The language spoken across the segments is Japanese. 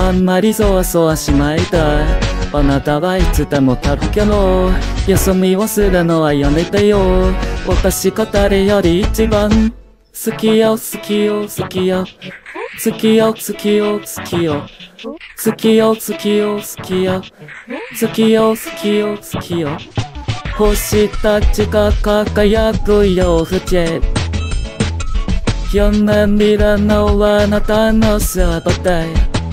あんまりそわそわしないで。あなたはいつでもたるけど、休みをするのはやめてよ。私が誰より一番好きよ好きよ好きよ好きよ好きよ好きよ好きよ好きよ好きよ好きよ好きよ好きよ。星たちが輝く夜更け、夢見るのはあなたのすべて。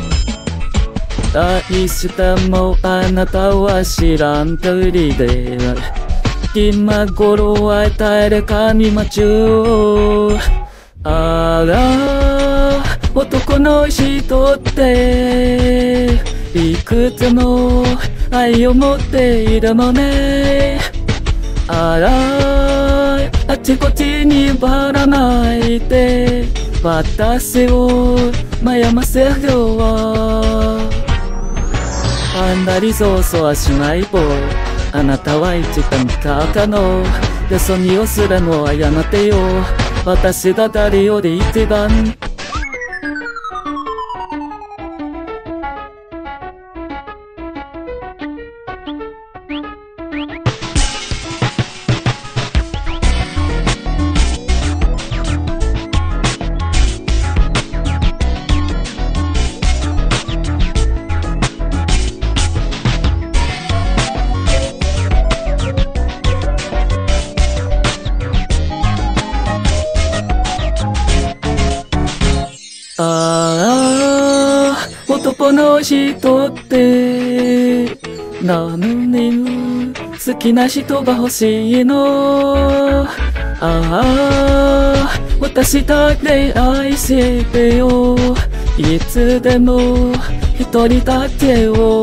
愛してもあなたは知らんぷりで、今頃は誰かに夢中。あら男の人っていくつも愛を持っているのね。あらあちこちにばらないで私を悩ませるわ。あんまりそうそうはしないボーイ。あなたは一番高かの休みをするのはやめてよ。私が誰より一番男の人って何人好きな人が欲しいの。ああ私だけ愛してよ。いつでも一人だけを。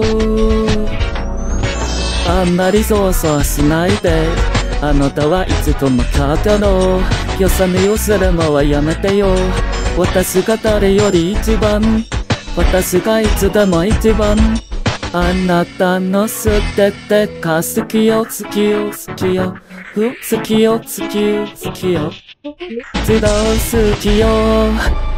あんまりそうそうしないで。あなたはいつともかかの休みをするのはやめてよ。私が誰より一番、私がいつでも一番、あなたのすべてが好きよ好きよ好きよ好きよ好きよ好きよずっと好きよ。